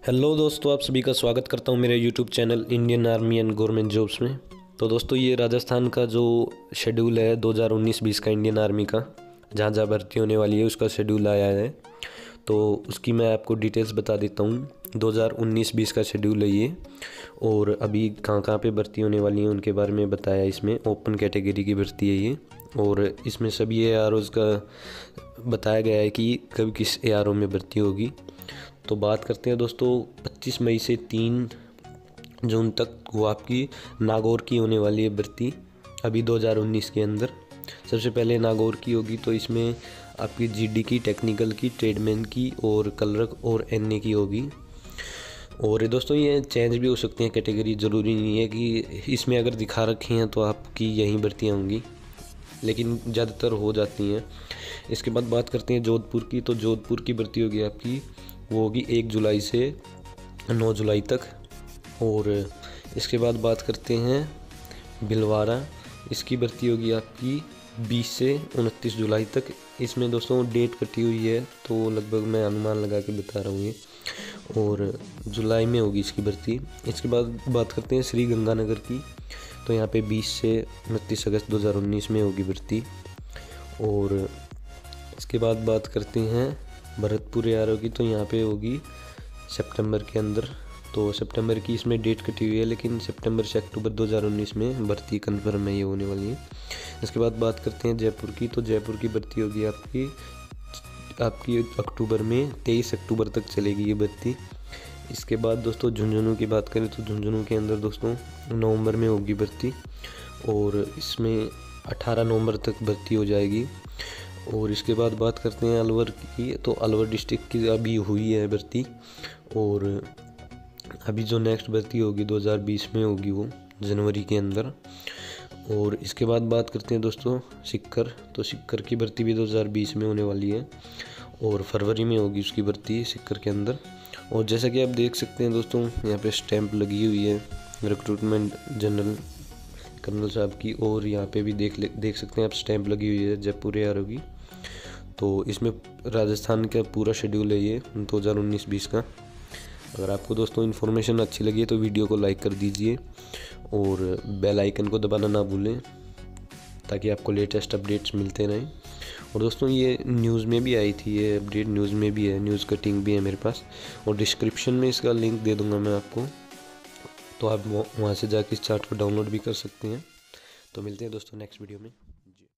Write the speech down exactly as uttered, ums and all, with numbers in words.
Hello दोस्तों, आप सभी का स्वागत करता हूं मेरे YouTube channel Indian army and government jobs में। तो दोस्तों, ये राजस्थान का जो शेड्यूल है दो हज़ार उन्नीस बीस का इंडियन आर्मी का, जहां जहां भर्ती होने वाली है उसका शेड्यूल आया है। तो उसकी मैं आपको डिटेल्स बता देता हूं। दो हज़ार उन्नीस बीस का शेड्यूल है ये, और अभी कहाँ कहाँ पे भर्ती होने वाली है उनके बारे में बताया। इसमें ओपन कैटेगरी की भर्ती है ये, और इसमें सभी ए आर ओज़ का बताया गया है कि कब किस ए आर ओ में भर्ती होगी। तो बात करते हैं दोस्तों, पच्चीस मई से तीन जून तक वो आपकी नागौर की होने वाली है भर्ती अभी दो हज़ार उन्नीस के अंदर। सबसे पहले नागौर की होगी, तो इसमें आपकी जीडी की, टेक्निकल की, ट्रेडमैन की और कलरक और एनए की होगी। और दोस्तों, ये चेंज भी हो सकती हैं कैटेगरी, ज़रूरी नहीं है कि इसमें अगर दिखा रखी हैं तो आपकी यहीं भर्तियाँ होंगी, लेकिन ज़्यादातर हो जाती हैं। इसके बाद बात करते हैं जोधपुर की। तो जोधपुर की भर्ती होगी आपकी, वो होगी एक जुलाई से नौ जुलाई तक। और इसके बाद बात करते हैं भिलवाड़ा, इसकी भर्ती होगी आपकी बीस से उनतीस जुलाई तक। इसमें दोस्तों डेट कटी हुई है, तो लगभग मैं अनुमान लगा के बता रहा हूँ ये, और जुलाई में होगी इसकी भर्ती। इसके बाद बात करते हैं श्री गंगानगर की। तो यहाँ पे बीस से उनतीस अगस्त दो हज़ार उन्नीस में होगी भर्ती। और इसके बाद बात करते हैं भरतपुर ए आर ओ की। तो यहाँ पे होगी सितंबर के अंदर। तो सितंबर की इसमें डेट कटी हुई है, लेकिन सितंबर से अक्टूबर दो हज़ार उन्नीस में भर्ती कन्फर्म है ये होने वाली है। इसके बाद बात करते हैं जयपुर की। तो जयपुर की भर्ती होगी आपकी आपकी अक्टूबर में, तेईस अक्टूबर तक चलेगी ये भर्ती। इसके बाद दोस्तों झुंझुनू की बात करें तो झुंझुनू के अंदर दोस्तों नवंबर में होगी भर्ती, और इसमें अठारह नवंबर तक भर्ती हो जाएगी। और इसके बाद बात करते हैं अलवर की। तो अलवर डिस्ट्रिक्ट की अभी हुई है भर्ती, और अभी जो नेक्स्ट भर्ती होगी दो हज़ार बीस में होगी वो जनवरी के अंदर। और इसके बाद बात करते हैं दोस्तों सिक्कर। तो सिक्कर की भर्ती भी दो हज़ार बीस में होने वाली है, और फरवरी में होगी उसकी भर्ती सिक्कर के अंदर। और जैसा कि आप देख सकते हैं दोस्तों, यहाँ पे स्टैंप लगी हुई है रिक्रूटमेंट जनरल कर्नल साहब की, और यहाँ पे भी देख देख सकते हैं आप स्टैंप लगी हुई है जयपुर ए आर ओ की। तो इसमें राजस्थान का पूरा शेड्यूल है ये दो हज़ार उन्नीस बीस का। अगर आपको दोस्तों इन्फॉर्मेशन अच्छी लगी है तो वीडियो को लाइक कर दीजिए, और बेल आइकन को दबाना ना भूलें, ताकि आपको लेटेस्ट अपडेट्स मिलते रहें। और दोस्तों, ये न्यूज़ में भी आई थी, ये अपडेट न्यूज़ में भी है, न्यूज़ कटिंग भी है मेरे पास, और डिस्क्रिप्शन में इसका लिंक दे दूँगा मैं आपको, तो आप वहाँ से जाके इस चार्ट को डाउनलोड भी कर सकते हैं। तो मिलते हैं दोस्तों नेक्स्ट वीडियो में।